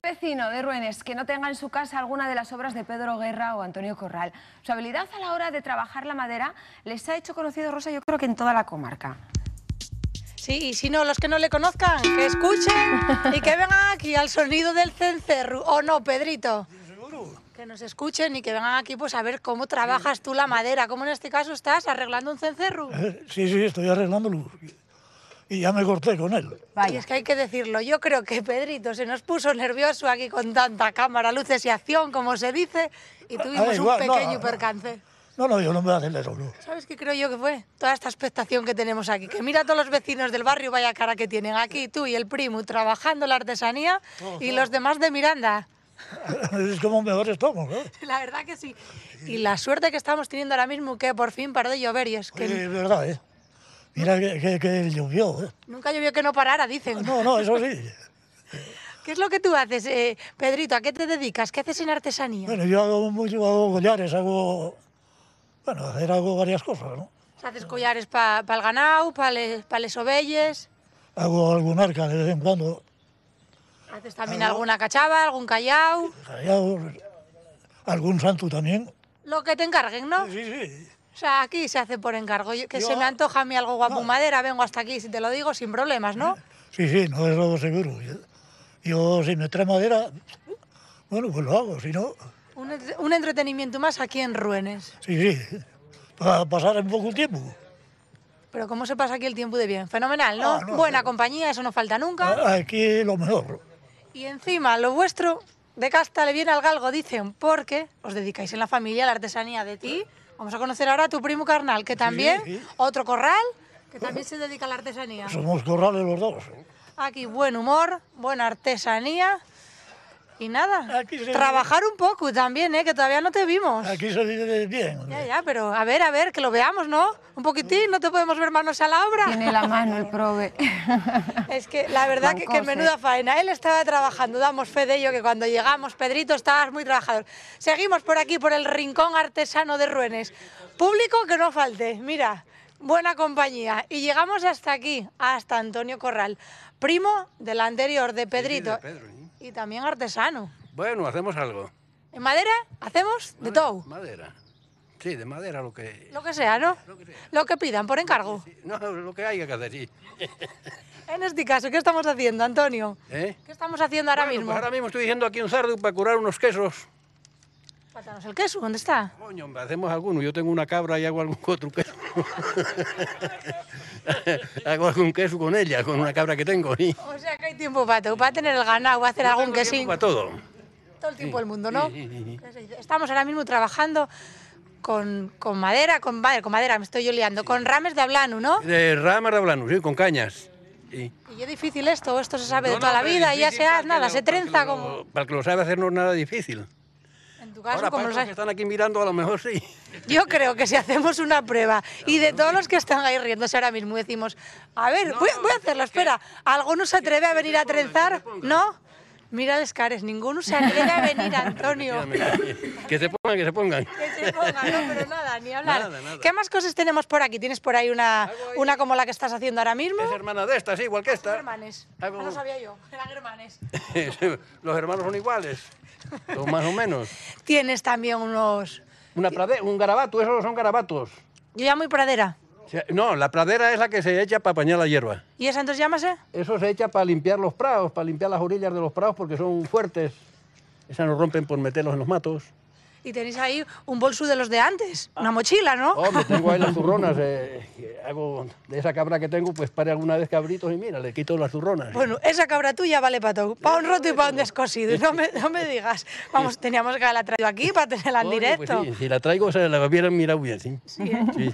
Vecino de Ruenes que no tenga en su casa alguna de las obras de Pedro Guerra o Antonio Corral. Su habilidad a la hora de trabajar la madera les ha hecho conocido, Rosa, yo creo que en toda la comarca. Sí, y si no, los que no le conozcan, que escuchen y que vengan aquí al sonido del cencerro. ¿O no, Pedrito? ¿Seguro? Que nos escuchen y que vengan aquí pues a ver cómo trabajas tú la madera. ¿Cómo en este caso estás arreglando un cencerro? Sí, estoy arreglándolo. Y ya me corté con él. Y es que hay que decirlo, yo creo que Pedrito se nos puso nervioso aquí con tanta cámara, luces y acción, como se dice, y tuvimos un pequeño percance. No, yo no me voy a hacer eso, no. ¿Sabes qué creo yo que fue? Toda esta expectación que tenemos aquí, que mira a todos los vecinos del barrio, vaya cara que tienen aquí, tú y el primo trabajando la artesanía y los demás de Miranda. Es como un mejor estómago, ¿no? La verdad que sí. Y la suerte que estamos teniendo ahora mismo, que por fin paró de llover y es que... Es verdad, ¿eh? Mira que llovió, ¿eh? Nunca llovió que no parara, dicen. No, eso sí. ¿Qué es lo que tú haces, Pedrito? ¿A qué te dedicas? ¿Qué haces en artesanía? Bueno, yo hago collares, hago varias cosas, ¿no? ¿Haces collares para el ganado, para les ovelles? Hago algún arca de vez en cuando. ¿Haces también alguna cachava, algún callao? Algún santo también. Lo que te encarguen, ¿no? Sí. O sea, aquí se hace por encargo. Se me antoja a mí algo guapo madera, vengo hasta aquí, si te lo digo, sin problemas, ¿no? Sí, no es lo seguro. Yo si me trae madera, bueno, pues lo hago, si no... Un entretenimiento más aquí en Ruenes. Sí, para pasar un poco el tiempo. Pero ¿cómo se pasa aquí el tiempo de bien? Fenomenal, ¿no? Buena compañía, eso no falta nunca. Aquí lo mejor. Y encima, lo vuestro de casta le viene al galgo, dicen, porque os dedicáis en la familia a la artesanía de ti. Vamos a conocer ahora a tu primo carnal, que también, otro corral, que también se dedica a la artesanía. Somos corrales los dos. Aquí buen humor, buena artesanía y nada, trabajar un poco también, que todavía no te vimos. Aquí se vive bien. Ya, pero a ver, que lo veamos, ¿no? Un poquitín, no te podemos ver manos a la obra. Tiene la mano el prove. Es que la verdad que menuda faena. Él estaba trabajando, damos fe de ello, que cuando llegamos, Pedrito, estabas muy trabajador. Seguimos por aquí, por el rincón artesano de Ruenes. Público que no falte, mira, buena compañía. Y llegamos hasta aquí, hasta Antonio Corral, primo del anterior, de Pedrito. Sí, de Pedro, ¿sí? Y también artesano. Bueno, hacemos algo. ¿En madera? ¿Hacemos? ¿De todo? Madera. Sí, de madera lo que... Lo que sea, ¿no? Lo que sea. Lo que pidan, por encargo. Sí, no, lo que haya que hacer, sí. En este caso, ¿qué estamos haciendo, Antonio? ¿Eh? ¿Qué estamos haciendo ahora mismo? Pues ahora mismo estoy diciendo aquí un sardo para curar unos quesos. Pátanos el queso, ¿dónde está? Coño, hacemos alguno. Yo tengo una cabra y hago algún otro queso. Hago algún queso con ella, con una cabra que tengo. ¿Sí? O sea que hay tiempo para todo, para tener el ganado, para hacer algún quesín. Para todo. Todo el tiempo del mundo, ¿no? Sí. Estamos ahora mismo trabajando con madera, con madera, me estoy yo liando, con rames de ablano, ¿no? De ramas de ablano, sí, con cañas. Sí. Y es difícil esto se sabe de toda la vida, y ya se hace nada, se trenza como... Para el que lo sabe hacer no es nada difícil. En tu caso, Ahora, como para lo los sabes... que están aquí mirando, a lo mejor sí. Yo creo que si hacemos una prueba y de todos los que están ahí riéndose ahora mismo decimos, a ver, voy a hacerlo, espera, ¿alguno se atreve a venir a trenzar? ¿No? Mira les cares, ninguno se atreve a venir, Antonio. Que se pongan. Que se pongan, no, pero nada, ni hablar. Nada. ¿Qué más cosas tenemos por aquí? ¿Tienes por ahí una como la que estás haciendo ahora mismo? Es hermana de esta, sí, igual que esta. Son hermanes. No sabía yo, eran hermanes. Los hermanos son iguales, o más o menos. Tienes también unos... Un garabato, esos son garabatos. Yo llamo pradera. No, la pradera es la que se echa para apañar la hierba. ¿Y esa entonces llámase? Eso se echa para limpiar los prados, para limpiar las orillas de los prados porque son fuertes. Esas nos rompen por meterlos en los matos. Y tenéis ahí un bolso de los de antes, una mochila, ¿no? Hombre, tengo ahí las zurronas. Hago de esa cabra que tengo, pues pare alguna vez cabritos y mira, le quito las zurronas. Bueno, esa cabra tuya vale para todo. Para un roto y para un descosido. No me digas. Vamos, teníamos que haberla traído aquí para tenerla en directo. Pues sí, si la traigo, se la hubieran mirado bien, sí. Sí.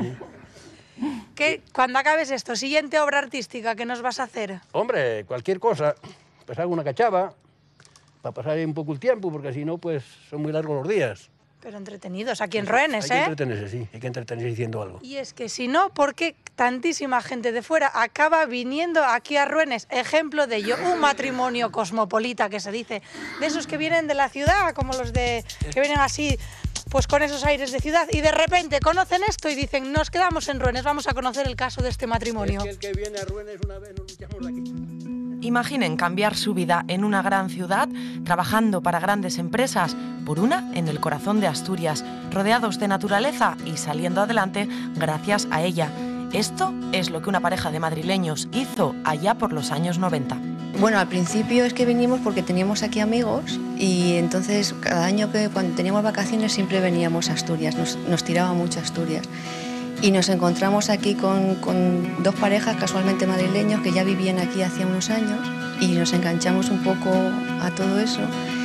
¿Qué, cuando acabes esto, siguiente obra artística que nos vas a hacer? Hombre, cualquier cosa. Pues hago una cachava para pasar ahí un poco el tiempo, porque si no, pues son muy largos los días. Pero entretenidos, aquí en Ruenes, Hay que entretenerse, sí, hay que entretenerse diciendo algo. Y es que si no, ¿por qué tantísima gente de fuera acaba viniendo aquí a Ruenes? Ejemplo de ello, un matrimonio cosmopolita que se dice, de esos que vienen de la ciudad, como los que vienen así, pues con esos aires de ciudad, y de repente conocen esto y dicen, nos quedamos en Ruenes, vamos a conocer el caso de este matrimonio. Es que el que viene a Ruenes una vez nos luchamos de aquí. Imaginen cambiar su vida en una gran ciudad, trabajando para grandes empresas, por una en el corazón de Asturias, rodeados de naturaleza y saliendo adelante gracias a ella. Esto es lo que una pareja de madrileños hizo allá por los años 90. Bueno, al principio es que vinimos porque teníamos aquí amigos y entonces cada año cuando teníamos vacaciones siempre veníamos a Asturias, nos tiraba mucho a Asturias. Y nos encontramos aquí con dos parejas casualmente madrileños que ya vivían aquí hacía unos años y nos enganchamos un poco a todo eso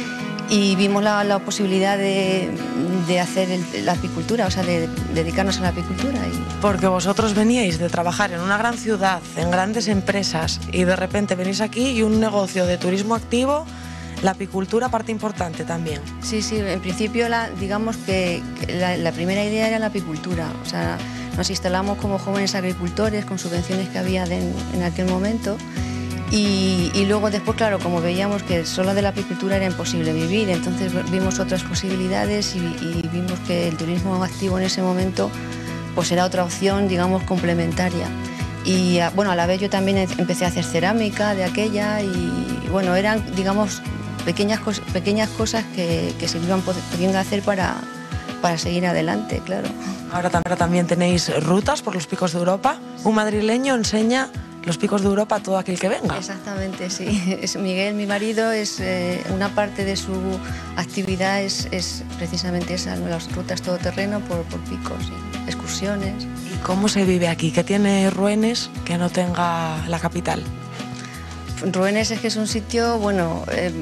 y vimos la posibilidad de hacer la apicultura, o sea, de dedicarnos a la apicultura. Porque vosotros veníais de trabajar en una gran ciudad, en grandes empresas y de repente venís aquí y un negocio de turismo activo, la apicultura parte importante también. Sí, en principio digamos que la primera idea era la apicultura, o sea, nos instalamos como jóvenes agricultores con subvenciones que había en aquel momento y luego después, claro, como veíamos que solo de la apicultura era imposible vivir, entonces vimos otras posibilidades y vimos que el turismo activo en ese momento pues era otra opción, digamos, complementaria. Y bueno, a la vez yo también empecé a hacer cerámica de aquella y bueno, eran, digamos, pequeñas cosas que se iban pudiendo hacer para seguir adelante, claro. Ahora también tenéis rutas por los picos de Europa. Un madrileño enseña los picos de Europa a todo aquel que venga. Exactamente, sí. Miguel, mi marido, una parte de su actividad es precisamente esa, ¿no? Las rutas todoterreno por picos y excursiones. ¿Y cómo se vive aquí? ¿Qué tiene Ruenes que no tenga la capital? Ruenes es que es un sitio, bueno,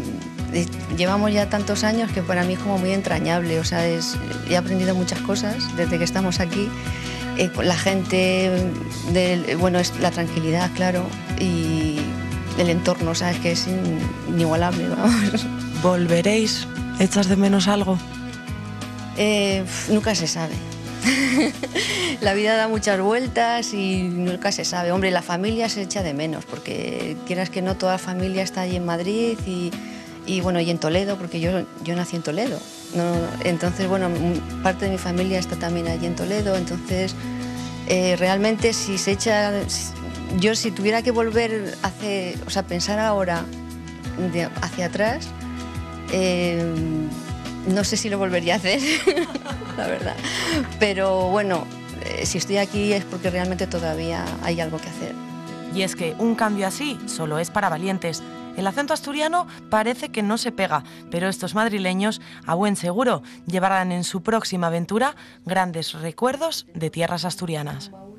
llevamos ya tantos años que para mí es como muy entrañable, o sea, he aprendido muchas cosas desde que estamos aquí. La gente, bueno, es la tranquilidad, claro, y el entorno, o sea, es que es inigualable, vamos. ¿Volveréis? ¿Echas de menos algo? Nunca se sabe. La vida da muchas vueltas y nunca se sabe. Hombre, la familia se echa de menos, porque quieras que no, toda la familia está allí en Madrid y bueno, y en Toledo, porque yo nací en Toledo. No, entonces, bueno, parte de mi familia está también allí en Toledo, entonces realmente si se echa... Yo si tuviera que volver o sea, pensar ahora hacia atrás, no sé si lo volvería a hacer, la verdad. Pero bueno, si estoy aquí es porque realmente todavía hay algo que hacer. Y es que un cambio así solo es para valientes. El acento asturiano parece que no se pega, pero estos madrileños, a buen seguro, llevarán en su próxima aventura grandes recuerdos de tierras asturianas.